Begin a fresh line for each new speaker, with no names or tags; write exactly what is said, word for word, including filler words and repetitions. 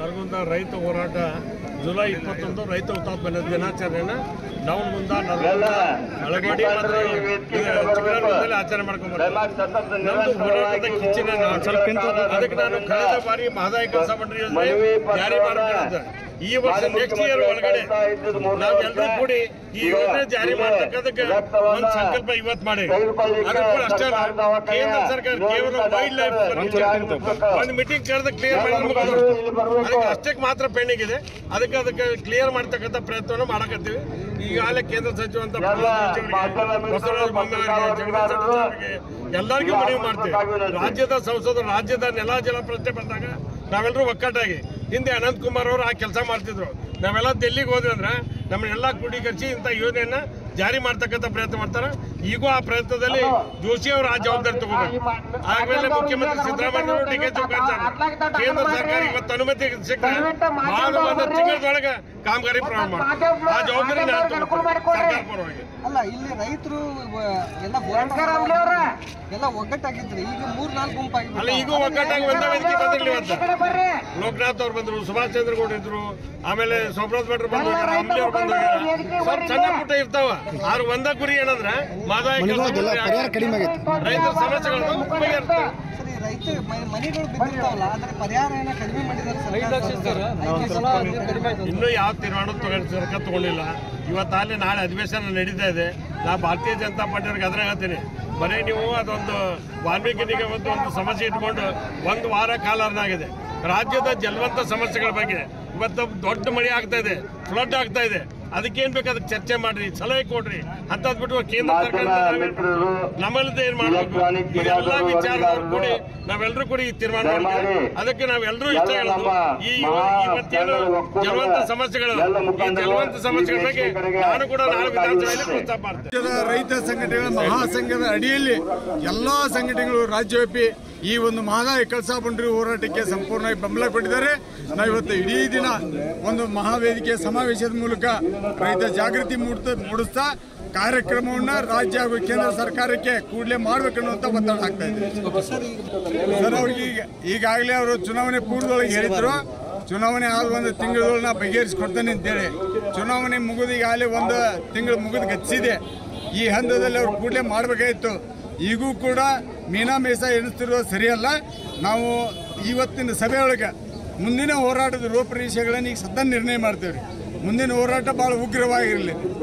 ನರಗುಂದ ರೈತ ಹೋರಾಟ ಜುಲೈ ಇಪ್ಪತ್ತೊಂದು ರೈತ ಹುತಾತ್ಮ ದಿನಾಚರಣೆನ ನವಲಗುಂದ ನರಗುಂದ ಅಳಗೋಡಿ ಮತ್ತು ಚಿಕ್ಕನಗರದಲ್ಲಿ ಆಚರಣೆ ಮಾಡ್ಕೊಂಡ್ಬರ್ತೀವಿ. ನಮ್ಮದು ಹೋರಾಟದ ಕಿಚ್ಚಿನ ಅದಕ್ಕೆ ನಾನು ಕಳೆದ ಬಾರಿ ಮಹದಾಯಿ ಕಳಸಾ ಬಂಡೂರಿ ಯೋಜನೆ ಜಾರಿ ಮಾಡ್ಕೊಂಡಿದ್ದೆ. ಈ ವರ್ಷ ನೆಕ್ಸ್ಟ್ ಇಯರ್ ಒಳಗಡೆ ನಾವೆಲ್ಲರೂ ಕೂಡಿ ಈ ಯೋಜನೆ ಜಾರಿ ಮಾಡ್ತಕ್ಕಂಥಕ್ಕೆ ಒಂದು ಸಂಕಲ್ಪ ಇವತ್ತು ಮಾಡಿ. ಅದು ಕೂಡ ಅಷ್ಟೇ ಅಲ್ಲ, ಕೇಂದ್ರ ಸರ್ಕಾರ ಕೇವಲ ವೈಲ್ಡ್ ಲೈಫ್ ಒಂದು ಮೀಟಿಂಗ್ ಕರೆದ ಕ್ಲಿಯರ್ ಮಾಡಿದ್ರೆ ಅದಕ್ಕೆ ಅಷ್ಟಕ್ಕೆ ಮಾತ್ರ ಪೆಂಡಿಂಗ್ ಇದೆ. ಅದಕ್ಕೆ ಅದಕ್ಕೆ ಕ್ಲಿಯರ್ ಮಾಡ್ತಕ್ಕಂಥ ಪ್ರಯತ್ನವನ್ನು ಮಾಡಕತ್ತೀವಿ. ಈಗಾಗಲೇ ಕೇಂದ್ರ ಸಚಿವಂತ ಬಸವರಾಜ ಬೊಮ್ಮಾಯಿ ಎಲ್ಲರಿಗೂ ಮನವಿ ಮಾಡ್ತೀವಿ. ರಾಜ್ಯದ ಸಂಸದರು ರಾಜ್ಯದ ನೆಲ ಜಲ ಪ್ರಶ್ನೆ ಬಂದಾಗ ನಾವೆಲ್ಲರೂ ಒಕ್ಕಟ್ಟಾಗಿ, ಹಿಂದೆ ಅನಂತ್ ಕುಮಾರ್ ಅವರು ಆ ಕೆಲಸ ಮಾಡ್ತಿದ್ರು. ನಾವೆಲ್ಲ ಡೆಲ್ಲಿಗೆ ಹೋದ್ವಿ ಅಂದ್ರೆ ನಮ್ಮನ್ನೆಲ್ಲ ಕ್ರೋಢೀಕರಿಸಿ ಇಂಥ ಯೋಜನೆಯನ್ನ ಜಾರಿ ಮಾಡ್ತಕ್ಕಂಥ ಪ್ರಯತ್ನ ಮಾಡ್ತಾರೆ. ಈಗೂ ಆ ಪ್ರಯತ್ನದಲ್ಲಿ ಜೋಶಿ ಅವರು ಆ ಜವಾಬ್ದಾರಿ ತಗೋಬೇಕು. ಆಮೇಲೆ ಮುಖ್ಯಮಂತ್ರಿ ಸಿದ್ದರಾಮಯ್ಯ ಅವರು ಡಿ ಕೆ ಶಿವಕುಮಾರ್ ಕೇಂದ್ರ ಸರ್ಕಾರ ಇವತ್ತು ಅನುಮತಿ ಸಿಕ್ಕರೆ ಒಂದು ಒಂದು ತಿಂಗಳದೊಳಗೆ ಕಾಮಗಾರಿ ಪ್ರಾರಂಭ ಮಾಡಿ ಆ ಜವಾಬ್ದಾರಿ ಸರ್ಕಾರ ಪರವಾಗಿ.
ಅಲ್ಲ, ಇಲ್ಲಿ ರೈತರು ಎಲ್ಲ ಎಲ್ಲ ಒಗ್ಗಟ್ಟಾಗಿದ್ರು. ಈಗ ಮೂರ್ ನಾಲ್ಕು ಗುಂಪಾಗಿ
ಅಲ್ಲ, ಈಗೂ ಒಗ್ಗಟ್ಟಾಗಿ ಒಂದೇ ವೇದಿಕೆ ಬಂದಿರಲಿ. ಇವತ್ತು ಲೋಕನಾಥ್ ಅವ್ರು ಬಂದ್ರು, ಸುಭಾಷ್ ಚಂದ್ರ ಗೌಡ ಇದ್ರು, ಆಮೇಲೆ ಸೋಮರಾಜ್ ಭಟ್ರು ಬಂದ್ರು, ಅಂಬ್ಲಿ ಅವ್ರು ಬಂದ್ರು. ಸ್ವಲ್ಪ ಸಣ್ಣ ಪುಟ್ಟ ಇರ್ತಾವ. ಆದ್ರೆ ಒಂದ ಗುರಿ ಏನಂದ್ರೆ ಮಹದಾಯಿ ರೈತರ ಸಮಸ್ಯೆಗಳನ್ನು ಬಗೆಹರಿಸ್ತಾರೆ.
ರೈತ ಮನೆಗಳು ಬಿದ್ದಿರ್ತಾವಲ್ಲ, ಅದರ ಪರಿಹಾರ ಏನೋ ಕಡಿಮೆ ಮಾಡಿದ್ದಾರೆ.
ಇನ್ನೂ ಯಾವ ತೀರ್ಮಾನ ತಗೊಂಡು ಸರ್ಕಾರ ತಗೊಂಡಿಲ್ಲ. ಇವತ್ತಾಗಲೇ ನಾಳೆ ಅಧಿವೇಶನ ನಡೀತಾ ಇದೆ. ನಾ ಭಾರತೀಯ ಜನತಾ ಪಾರ್ಟಿಯವ್ರಿಗೆ ಅದ್ರ ಹೇಳ್ತೀನಿ, ಬರೀ ನೀವು ಅದೊಂದು ವಾಲ್ಮೀಕಿ ನಿಗಮದ ಒಂದು ಸಮಸ್ಯೆ ಇಟ್ಕೊಂಡು ಒಂದು ವಾರ ಕಾಲನಾಗಿದೆ. ರಾಜ್ಯದ ಜಲವಂತ ಸಮಸ್ಯೆಗಳ ಬಗ್ಗೆ ಇವತ್ತು ದೊಡ್ಡ ಮಳೆ ಆಗ್ತಾ ಇದೆ, ಫ್ಲಡ್ ಆಗ್ತಾ ಇದೆ. ಅದಕ್ಕೇನ್ ಬೇಕು ಅದಕ್ಕೆ ಚರ್ಚೆ ಮಾಡ್ರಿ, ಸಲಹೆ ಕೊಡ್ರಿ ಅಂತ ಬಿಟ್ಟು ಕೇಂದ್ರ ಸರ್ಕಾರ ನಮ್ಮಲ್ಲದೆ ಏನ್ ಮಾಡ್ಬೇಕು ಇದೆಲ್ಲ ವಿಚಾರದವ್ರು ಕೂಡಿ ನಾವೆಲ್ಲರೂ ಕೂಡಿ ತೀರ್ಮಾನ ಮಾಡಿದ್ವಿ. ಅದಕ್ಕೆ ನಾವೆಲ್ಲರೂ ಇಷ್ಟ ಹೇಳೋದು, ಈ ಇವತ್ತೇನು ಜಲವಂತ ಸಮಸ್ಯೆಗಳು ಈ ಜಲವಂತ ಸಮಸ್ಯೆಗಳ ಬಗ್ಗೆ ನಾನು ಕೂಡ ನಾಳೆ ವಿಧಾನಸಭೆಯಲ್ಲಿ ಪ್ರಸ್ತಾಪ ಮಾಡ್ತೇನೆ.
ರೈತ ಸಂಘಟನೆಗಳ ಮಹಾಸಂಘದ ಅಡಿಯಲ್ಲಿ ಎಲ್ಲಾ ಸಂಘಟನೆಗಳು ರಾಜ್ಯವ್ಯಾಪಿ ಈ ಒಂದು ಮಹದಾಯಿ ಕಳಸಾ ಬಂಡೂರಿ ಹೋರಾಟಕ್ಕೆ ಸಂಪೂರ್ಣವಾಗಿ ಬೆಂಬಲ ಕೊಟ್ಟಿದ್ದಾರೆ. ನಾವು ಇವತ್ತು ಇಡೀ ದಿನ ಒಂದು ಮಹಾವೇದಿಕೆ ಸಮಾವೇಶದ ಮೂಲಕ ರೈತ ಜಾಗೃತಿ ಮೂಡಿಸ್ತಾ ಕಾರ್ಯಕ್ರಮವನ್ನ ರಾಜ್ಯ ಹಾಗೂ ಕೇಂದ್ರ ಸರ್ಕಾರಕ್ಕೆ ಕೂಡಲೇ ಮಾಡಬೇಕನ್ನುವಂತ ಒತ್ತಡ ಆಗ್ತಾ ಇದೆ. ಸರ್, ಅವ್ರಿಗೆ ಈಗಾಗಲೇ ಅವರು ಚುನಾವಣೆ ಪೂರ್ವದೊಳಗೆ ಹೇಳಿದ್ರು, ಚುನಾವಣೆ ಆದ ಒಂದು ತಿಂಗಳೊಳಗೆ ನಾ ಬಗೆಹರಿಸಿಕೊಡ್ತೇನೆ ಅಂತೇಳಿ. ಚುನಾವಣೆ ಮುಗಿದು ಈಗಾಗಲೇ ಒಂದು ತಿಂಗಳು ಮುಗಿದು ಗಚ್ಚಿದೆ. ಈ ಹಂತದಲ್ಲಿ ಅವ್ರು ಕೂಡಲೇ ಮಾಡಬೇಕಾಗಿತ್ತು. ಈಗೂ ಕೂಡ ಮೀನಾ ಮೇಸ ಎನಿಸ್ತಿರೋದು ಸರಿಯಲ್ಲ. ನಾವು ಇವತ್ತಿನ ಸಭೆಯೊಳಗೆ ಮುಂದಿನ ಹೋರಾಟದ ರೂಪರೇಷೆಗಳನ್ನು ಈಗ ಸದ್ಯ ನಿರ್ಣಯ ಮಾಡ್ತೇವೆ. ಮುಂದಿನ ಹೋರಾಟ ಬಹಳ ಉಗ್ರವಾಗಿರಲಿ.